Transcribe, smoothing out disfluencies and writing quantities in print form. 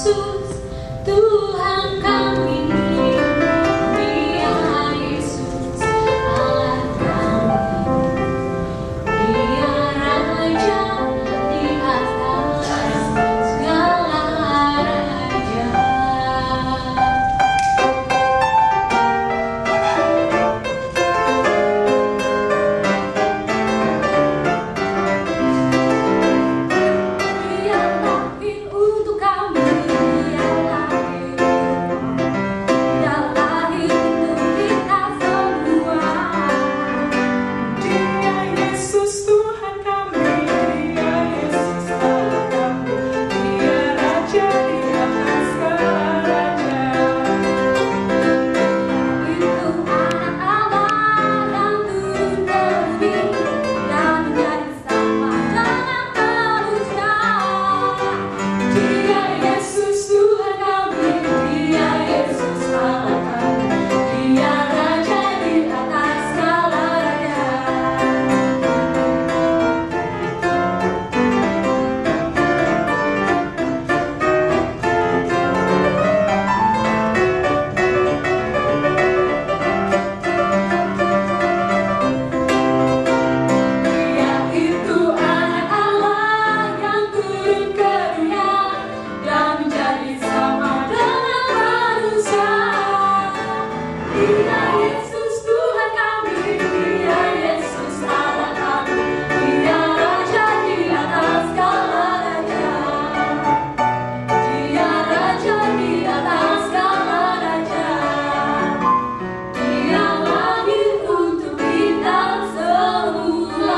Yesus, Tuhan kami. Dia Yesus, Allah kami. Dia Raja di atas segala raja. Dia lahir untuk kami, Dia lahir, Dia lahir untuk kita semua. Dia Yesus Tuhan kami, Dia Yesus Allah kami, Dia Raja di atas segala raja. Itu anak Allah yang turun ke bumi dan menjadi sama dengan manusia. Dia Yesus Tuhan kami, Dia Yesus Allah kami, Dia Raja di atas segala raja. Dia itu anak Allah yang turun ke dunia dan menjadi sama dengan manusia. Dia Yesus Tuhan kami, Dia Yesus Allah kami, Dia Raja di atas segala raja. Dia Raja di atas segala raja. Dia lahir untuk kita semua.